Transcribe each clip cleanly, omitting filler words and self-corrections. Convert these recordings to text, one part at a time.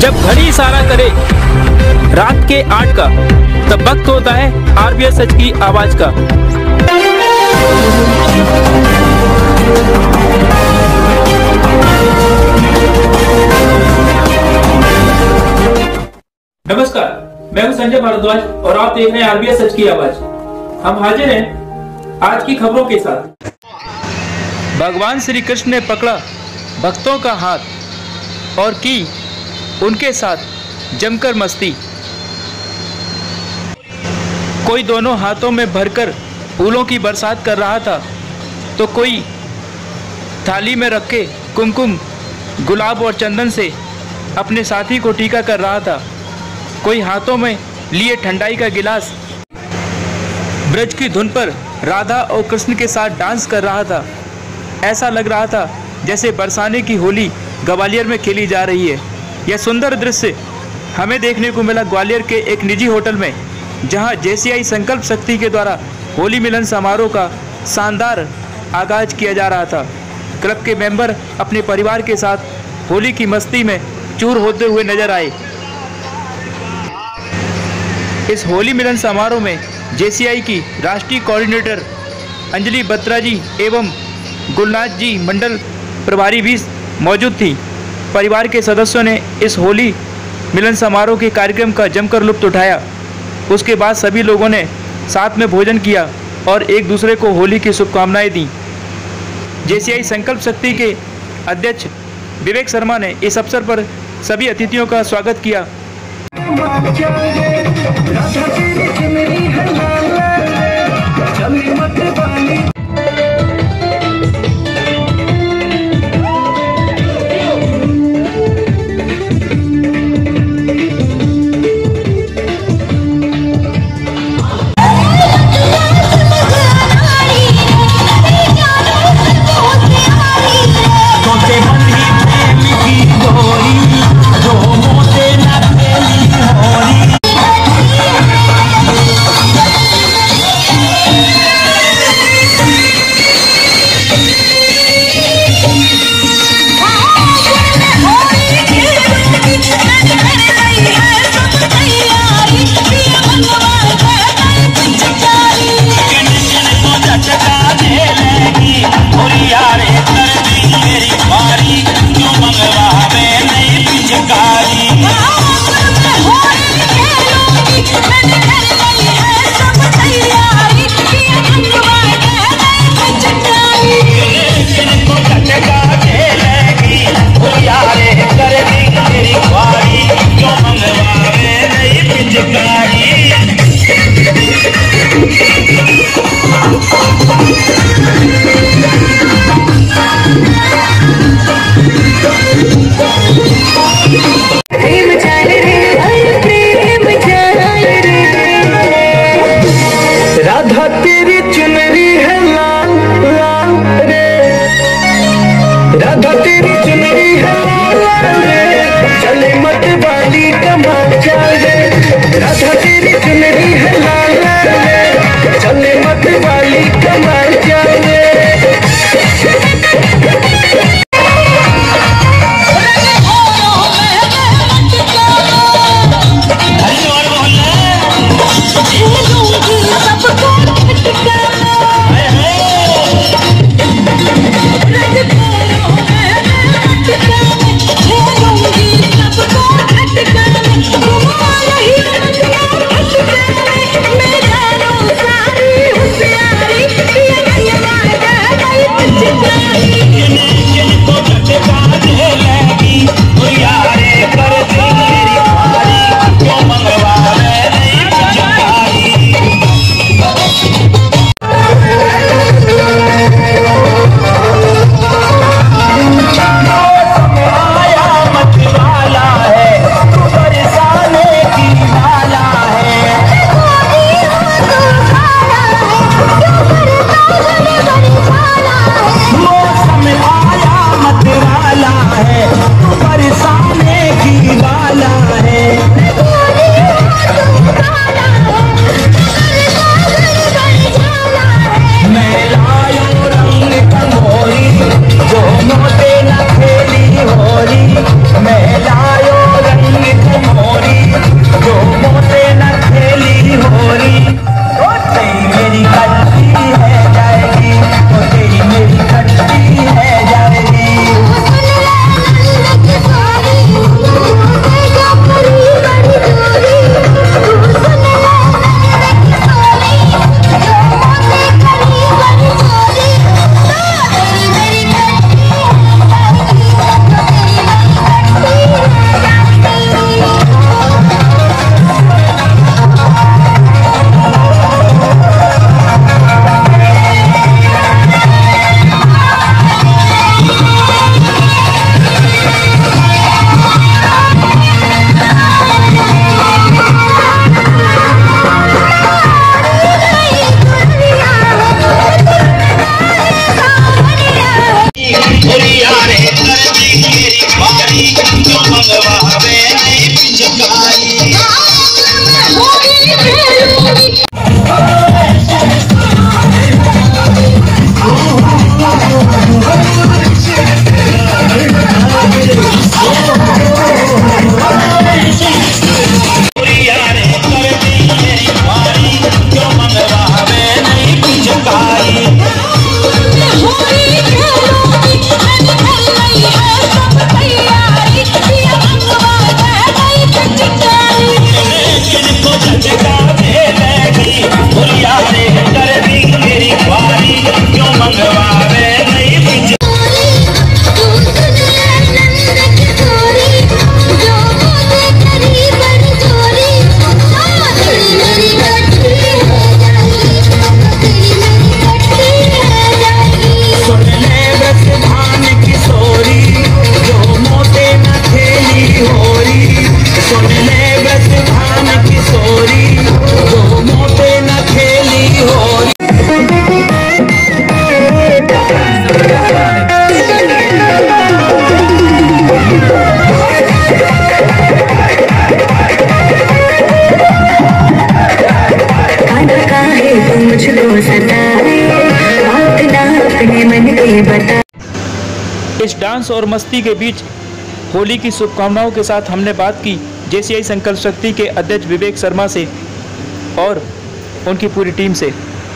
जब घड़ी इशारा करे रात के 8 का, तब वक्त होता है RBS सच की आवाज का। नमस्कार, मैं हूं संजय भारद्वाज और आप देख रहे हैं RBS सच की आवाज। हम हाजिर हैं आज की खबरों के साथ। भगवान श्री कृष्ण ने पकड़ा भक्तों का हाथ और की उनके साथ जमकर मस्ती। कोई दोनों हाथों में भरकर फूलों की बरसात कर रहा था, तो कोई थाली में रखे कुमकुम, गुलाब और चंदन से अपने साथी को टीका कर रहा था। कोई हाथों में लिए ठंडाई का गिलास ब्रज की धुन पर राधा और कृष्ण के साथ डांस कर रहा था। ऐसा लग रहा था जैसे बरसाने की होली ग्वालियर में खेली जा रही है। यह सुंदर दृश्य हमें देखने को मिला ग्वालियर के एक निजी होटल में, जहां JCI संकल्प शक्ति के द्वारा होली मिलन समारोह का शानदार आगाज किया जा रहा था। क्लब के मेंबर अपने परिवार के साथ होली की मस्ती में चूर होते हुए नजर आए। इस होली मिलन समारोह में JCI की राष्ट्रीय कोऑर्डिनेटर अंजलि बत्रा जी एवं गुलनाथ जी मंडल प्रभारी भी मौजूद थी। परिवार के सदस्यों ने इस होली मिलन समारोह के कार्यक्रम का जमकर लुत्फ उठाया। उसके बाद सभी लोगों ने साथ में भोजन किया और एक दूसरे को होली की शुभकामनाएं दी। JCI संकल्प शक्ति के अध्यक्ष विवेक शर्मा ने इस अवसर पर सभी अतिथियों का स्वागत किया। मैं सुन ले व्रत भान किशोरी, वो मोटे न खेली होरी। इस डांस और मस्ती के बीच होली की शुभकामनाओं के साथ हमने बात की जेसीआई संकल्प शक्ति के अध्यक्ष विवेक शर्मा से और उनकी पूरी टीम से।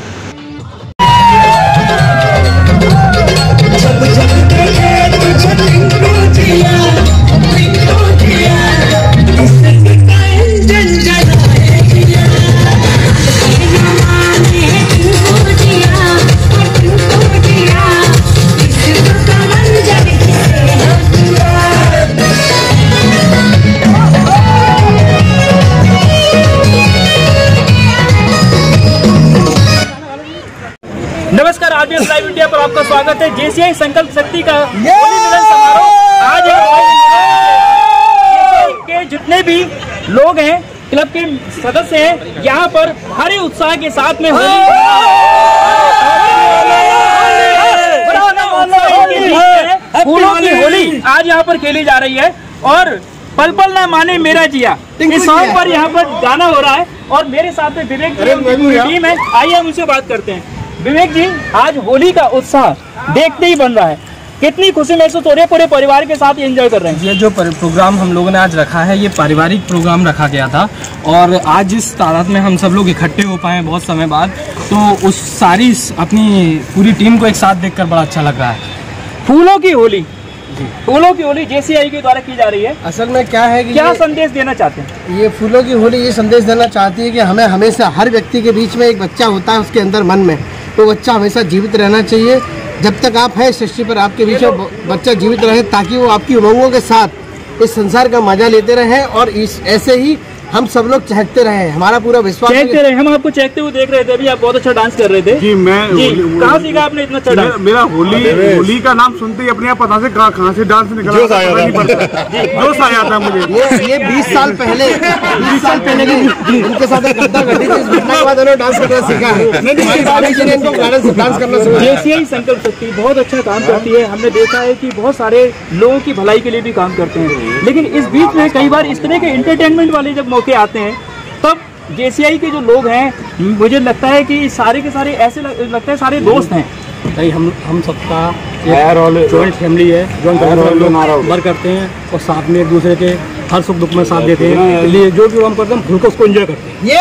नमस्कार, आरबीएस लाइव इंडिया पर आपका स्वागत है। जेसीआई संकल्प शक्ति का होली मिलन समारोह आज के जितने भी लोग हैं, क्लब के सदस्य हैं, यहाँ पर भारी उत्साह के साथ में फूलों की होली आज यहाँ पर खेली जा रही है। और पल पल ना माने मेरा जिया, इस सॉन्ग पर यहाँ पर गाना हो रहा है और मेरे साथ में विवेक जी टीम है। आइए हम उनसे बात करते हैं। विवेक जी, आज होली का उत्साह देखते ही बन रहा है, कितनी खुशी महसूस हो रही है? पूरे परिवार के साथ एंजॉय कर रहे हैं। ये जो प्रोग्राम हम लोगों ने आज रखा है, ये पारिवारिक प्रोग्राम रखा गया था और आज इस तादाद में हम सब लोग इकट्ठे हो पाए बहुत समय बाद, तो उस सारी अपनी पूरी टीम को एक साथ देखकर बड़ा अच्छा लग रहा है। फूलों की होली, फूलों की होली जेसीआई के द्वारा की जा रही है। असल में क्या है कि क्या संदेश देना चाहते हैं? ये फूलों की होली ये संदेश देना चाहती है कि हमें हमेशा हर व्यक्ति के बीच में एक बच्चा होता है, उसके अंदर मन में, तो बच्चा हमेशा जीवित रहना चाहिए। जब तक आप हैं सृष्टि पर, आपके बीच में बच्चा जीवित रहे, ताकि वो आपकी उमंगों के साथ इस संसार का मजा लेते रहे और इस ऐसे ही हम सब लोग चहकते रहे। हमारा पूरा विश्वास चहकते रहे। हम आपको चहकते हुए देख रहे थे, अभी आप बहुत अच्छा डांस कर रहे थे। जी, मैं कहाँ सीखा आपने इतना अच्छा डांस? मेरा होली का नाम सुनते ही अपने आप पता से कहाँ से डांस निकला, जोश आया था मुझे। ये 20 साल पहले की उनके साथ घटना घटी थी, इस घटना के बाद उन्होंने डांस करना सीखा है। इनको डांस करना सीखा। जेसीआई संकल्प शक्ति बहुत अच्छा काम करती है। हमने देखा है कि बहुत सारे लोगों की भलाई के लिए भी काम करते हैं, लेकिन इस बीच में कई बार इस तरह के एंटरटेनमेंट वाले जब मौके आते हैं, तब जेसीआई के जो लोग हैं, मुझे लगता है कि सारे के सारे ऐसे लगता है सारे दोस्त हैं। भाई हम सबका जॉइंट फैमिली है, जॉइंट फैमिली वर्क करते हैं और साथ में एक दूसरे के हर सुख दुख में साथ देते हैं। इसलिए जो भी हम करते हैं, फुल को उसको एंजॉय करते हैं।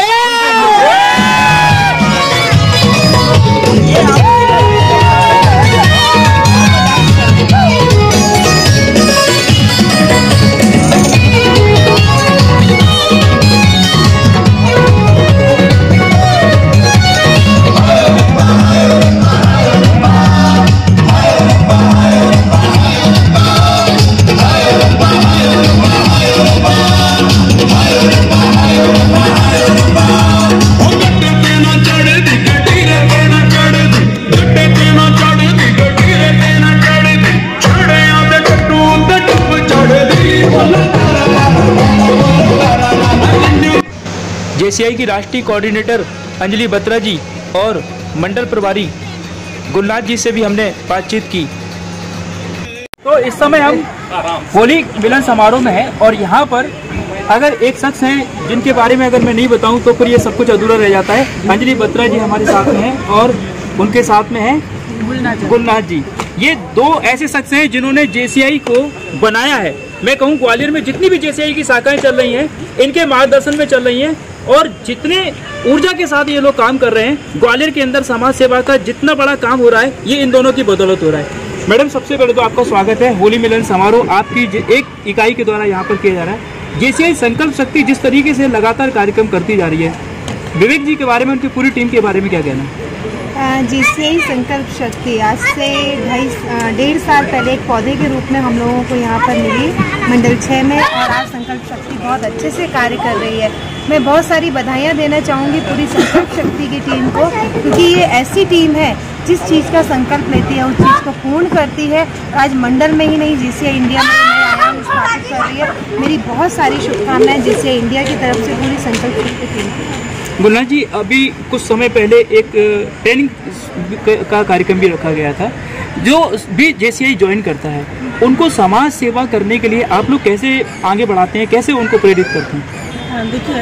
जेसीआई की राष्ट्रीय कोऑर्डिनेटर अंजलि बत्रा जी और मंडल प्रभारी गुलनाथ जी से भी हमने बातचीत की। तो इस समय हम होली मिलन समारोह में हैं और यहाँ पर अगर एक शख्स है जिनके बारे में अगर मैं नहीं बताऊं तो फिर ये सब कुछ अधूरा रह जाता है। अंजलि बत्रा जी हमारे साथ में हैं और उनके साथ में हैं गुलनाथ जी। ये दो ऐसे शख्स हैं जिन्होंने जेसीआई को बनाया है। मैं कहूँ ग्वालियर में जितनी भी जेसीआई की शाखाएं चल रही हैं, इनके मार्गदर्शन में चल रही हैं और जितने ऊर्जा के साथ ये लोग काम कर रहे हैं, ग्वालियर के अंदर समाज सेवा का जितना बड़ा काम हो रहा है, ये इन दोनों की बदौलत हो रहा है। मैडम, सबसे पहले तो आपका स्वागत है। होली मिलन समारोह आपकी एक इकाई के द्वारा यहाँ पर किया जा रहा है। जेसीआई संकल्प शक्ति जिस तरीके से लगातार कार्यक्रम करती जा रही है, विवेक जी के बारे में, उनकी पूरी टीम के बारे में क्या कहना है? जेसीआई संकल्प शक्ति आज से 1.5 साल पहले एक पौधे के रूप में हम लोगों को यहाँ पर मिली मंडल 6 में, और आज संकल्प शक्ति बहुत अच्छे से कार्य कर रही है। मैं बहुत सारी बधाइयाँ देना चाहूँगी पूरी संकल्प शक्ति की टीम को, क्योंकि ये ऐसी टीम है जिस चीज़ का संकल्प लेती है उस चीज़ को पूर्ण करती है। आज मंडल में ही नहीं, जेसीआई इंडिया में नए आयाम स्थापित कर रही है। मेरी बहुत सारी शुभकामनाएं JCI इंडिया की तरफ से पूरी संकल्प शक्ति टीम को। गुलनाज जी, अभी कुछ समय पहले एक ट्रेनिंग का कार्यक्रम भी रखा गया था। जो भी JCI ज्वाइन करता है उनको समाज सेवा करने के लिए आप लोग कैसे आगे बढ़ाते हैं, कैसे उनको प्रेरित करते हैं? देखिए,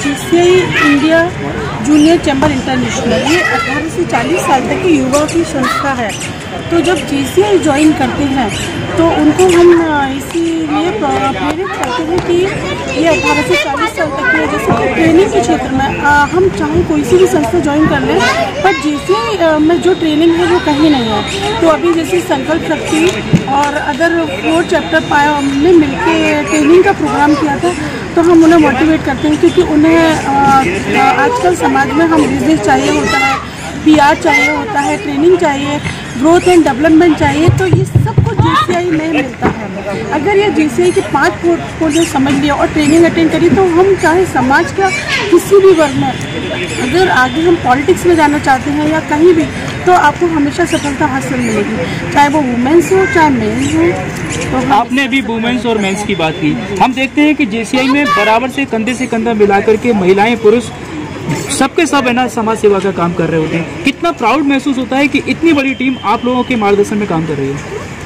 JCI India junior chamber international ये 18 से 40 साल तक की युवा की संस्था है। तो जब JCI ज्वाइन करते हैं तो उनको हम इसीलिए प्रेरित करते हैं कि ये 18 से 40 साल तक के जैसे ट्रेनिंग के क्षेत्र में हम चाहे कोई सी भी संस्था ज्वाइन कर लें, पर JCI में जो ट्रेनिंग है वो कहीं नहीं है। तो अभी जैसे संकल्प शक्ति और अदर 4 चैप्टर हमने मिलकर ट्रेनिंग का प्रोग्राम किया था, तो हम उन्हें मोटिवेट करते हैं क्योंकि उन्हें आजकल समाज में हम बिजनेस चाहिए होता है, PR चाहिए होता है, ट्रेनिंग चाहिए, ग्रोथ एंड डेवलपमेंट चाहिए। तो ये सब कुछ JCI में मिलता है। अगर ये JCI के 5 पोर्टफोलियो समझ लिया और ट्रेनिंग अटेंड करी तो हम चाहे समाज का किसी भी वर्ग में, अगर आगे हम पॉलिटिक्स में जाना चाहते हैं या कहीं भी, तो आपको हमेशा सफलता हासिल मिलेगी, चाहे वो वुमेन्स हो चाहे मेन्स हो। तो आपने अभी वुमेन्स और मेंस की बात की। हम देखते हैं कि JCI में बराबर से कंधा मिलाकर के महिलाएं पुरुष सबके सब है ना समाज सेवा का काम कर रहे होते हैं। कितना प्राउड महसूस होता है कि इतनी बड़ी टीम आप लोगों के मार्गदर्शन में काम कर रही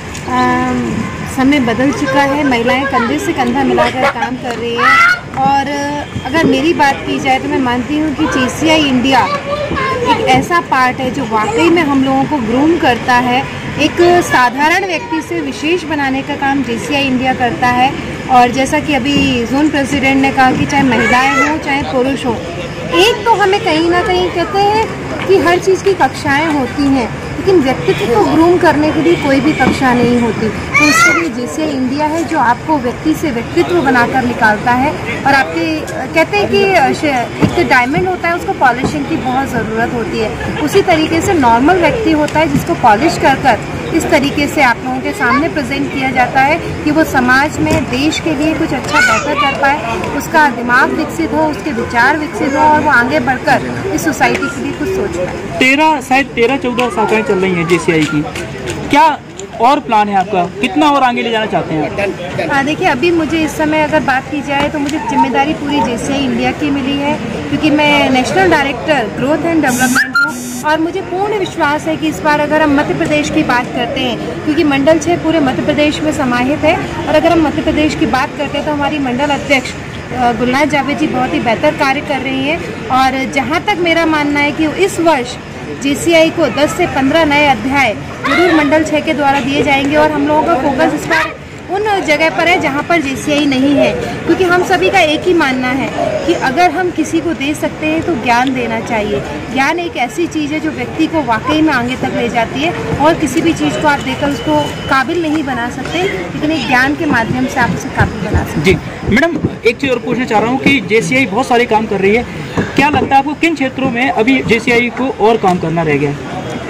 है। समय बदल चुका है, महिलाएं कंधे से कंधा मिलाकर काम कर रही है। और अगर मेरी बात की जाए तो मैं मानती हूँ कि JCI इंडिया एक ऐसा पार्ट है जो वाकई में हम लोगों को ग्रूम करता है। एक साधारण व्यक्ति से विशेष बनाने का काम JCI इंडिया करता है। और जैसा कि अभी जोन प्रेसिडेंट ने कहा कि चाहे महिलाएं हों चाहे पुरुष हों, एक तो हमें कहीं ना कहीं कहते हैं कि हर चीज़ की कक्षाएं होती हैं, लेकिन व्यक्तित्व को ग्रूम करने के लिए कोई भी कक्षा नहीं होती। तो इसके लिए JCI इंडिया है जो आपको व्यक्ति से व्यक्तित्व बनाकर निकालता है। और आपके कहते हैं कि एक डायमंड होता है, उसको पॉलिशिंग की बहुत ज़रूरत होती है। उसी तरीके से नॉर्मल व्यक्ति होता है जिसको पॉलिश कर इस तरीके से आप लोगों के सामने प्रेजेंट किया जाता है कि वो समाज में देश के लिए कुछ अच्छा बेहतर कर पाए, उसका दिमाग विकसित हो, उसके विचार विकसित हो और वो आगे बढ़कर इस सोसाइटी के लिए कुछ सोच पाए। शायद 13-14 शाखाएं चल रही हैं JCI की, क्या और प्लान है आपका? कितना और आगे ले जाना चाहते हैं? देखिए, अभी मुझे इस समय अगर बात की जाए तो मुझे जिम्मेदारी पूरी JCI इंडिया की मिली है, क्योंकि मैं national director growth and development हूँ। और मुझे पूर्ण विश्वास है कि इस बार अगर हम मध्य प्रदेश की बात करते हैं, क्योंकि मंडल 6 पूरे मध्य प्रदेश में समाहित है, और अगर हम मध्य प्रदेश की बात करते हैं तो हमारी मंडल अध्यक्ष गुलनाज जावेद जी बहुत ही बेहतर कार्य कर रही हैं। और जहाँ तक मेरा मानना है कि इस वर्ष JCI को 10 से 15 नए अध्याय जरूर मंडल 6 के द्वारा दिए जाएंगे। और हम लोगों का फोकस इस बार उन जगह पर है जहाँ पर JCI नहीं है, क्योंकि हम सभी का एक ही मानना है कि अगर हम किसी को दे सकते हैं तो ज्ञान देना चाहिए। ज्ञान एक ऐसी चीज़ है जो व्यक्ति को वाकई में आगे तक ले जाती है, और किसी भी चीज़ को आप देकर उसको काबिल नहीं बना सकते, लेकिन एक ज्ञान के माध्यम से आप उसे काबिल बना सकते। जी मैडम, एक चीज़ और पूछना चाह रहा हूँ कि JCI बहुत सारे काम कर रही है, क्या लगता है आपको किन क्षेत्रों में अभी JCI को और काम करना रह गया?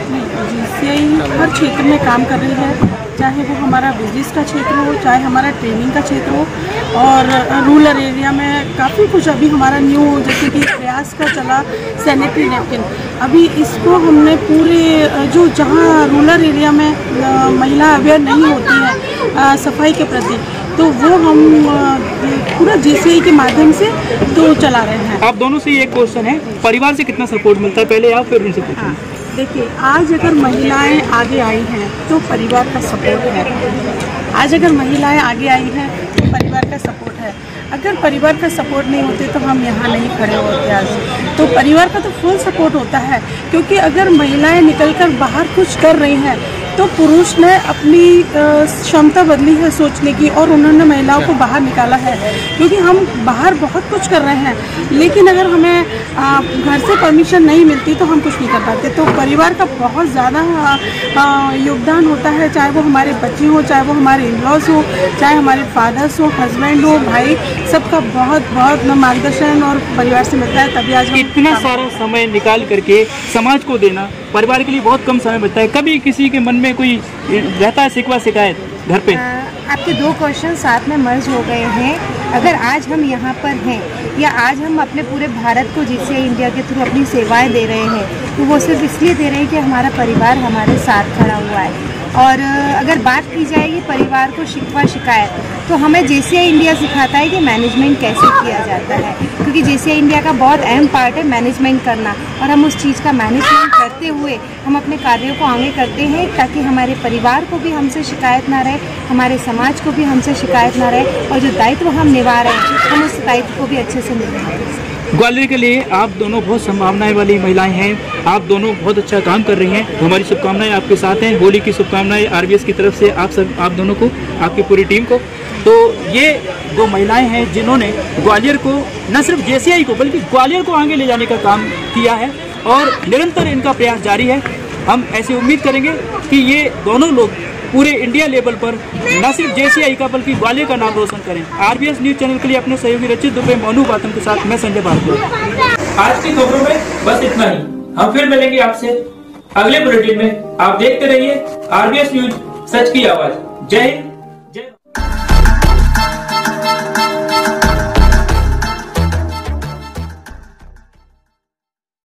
JCI हर क्षेत्र में काम कर रही है, चाहे वो हमारा बिजनेस का क्षेत्र हो, चाहे हमारा ट्रेनिंग का क्षेत्र हो। और रूरल एरिया में काफ़ी कुछ अभी हमारा न्यू, जैसे कि प्रयास का चला सैनिटरी नैपकिन, अभी इसको हमने पूरे जो जहाँ रूरल एरिया में महिला अवेयर नहीं होती है सफाई के प्रति, तो वो हम पूरा JCI के माध्यम से तो चला रहे हैं। आप दोनों से एक क्वेश्चन है, परिवार से कितना सपोर्ट मिलता है, पहले आप फिर उनसे पूछें। देखिए, आज अगर महिलाएं आगे आई हैं तो परिवार का सपोर्ट है। आज अगर महिलाएं आगे आई हैं तो परिवार का सपोर्ट है। अगर परिवार का सपोर्ट नहीं होते तो हम यहाँ नहीं खड़े होते आज। तो परिवार का तो फुल सपोर्ट होता है, क्योंकि अगर महिलाएं निकलकर बाहर कुछ कर रही हैं तो पुरुष ने अपनी क्षमता बदली है सोचने की, और उन्होंने महिलाओं को बाहर निकाला है। क्योंकि हम बाहर बहुत कुछ कर रहे हैं, लेकिन अगर हमें घर से परमिशन नहीं मिलती तो हम कुछ नहीं कर पाते। तो परिवार का बहुत ज़्यादा योगदान होता है, चाहे वो हमारे बच्चे हो, चाहे वो हमारे इन-लॉज हो, चाहे हमारे फादर्स हो, हस्बैंड हो, भाई, सबका बहुत बहुत मार्गदर्शन और परिवार से मिलता है। तभी आज इतना सारा समय निकाल करके समाज को देना, परिवार के लिए बहुत कम समय बचता है। कभी किसी के मन में कोई रहता है शिकवा शिकायत घर पे? आपके 2 क्वेश्चन साथ में मर्ज हो गए हैं। अगर आज हम यहाँ पर हैं या आज हम अपने पूरे भारत को JCI इंडिया के थ्रू अपनी सेवाएं दे रहे हैं, तो वो सिर्फ इसलिए दे रहे हैं कि हमारा परिवार हमारे साथ खड़ा हुआ है। और अगर बात की जाएगी परिवार को शिकवा शिकायत, तो हमें JCI इंडिया सिखाता है कि मैनेजमेंट कैसे किया जाता है, क्योंकि JCI इंडिया का बहुत अहम पार्ट है मैनेजमेंट करना, और हम उस चीज़ का मैनेजमेंट करते हुए हम अपने कार्यों को आगे करते हैं ताकि हमारे परिवार को भी हमसे शिकायत ना रहे, हमारे समाज को भी हमसे शिकायत ना रहे, और जो दायित्व हम निभा रहे हैं हम उस दायित्व को भी अच्छे से निभा रहे हैं। ग्वालियर के लिए आप दोनों बहुत संभावनाएं वाली महिलाएं हैं, आप दोनों बहुत अच्छा काम कर रही हैं। हमारी शुभकामनाएं आपके साथ हैं। होली की शुभकामनाएं RBS की तरफ से आप दोनों को, आपकी पूरी टीम को। तो ये दो महिलाएं हैं जिन्होंने ग्वालियर को, न सिर्फ JCI को बल्कि ग्वालियर को आगे ले जाने का काम किया है और निरंतर इनका प्रयास जारी है। हम ऐसी उम्मीद करेंगे कि ये दोनों लोग पूरे इंडिया लेवल पर न सिर्फ JCI का बल्कि ग्वालियर का नाम रोशन करें। RBS न्यूज चैनल के लिए अपने सहयोगी रचित दुबे, मोनू बातम के साथ मैं संजय भारद्वाज। आज की खबरों में बस इतना ही। हम फिर मिलेंगे आपसे अगले बुलेटिन में। आप देखते रहिए RBS न्यूज, सच की आवाज। जय हिंद।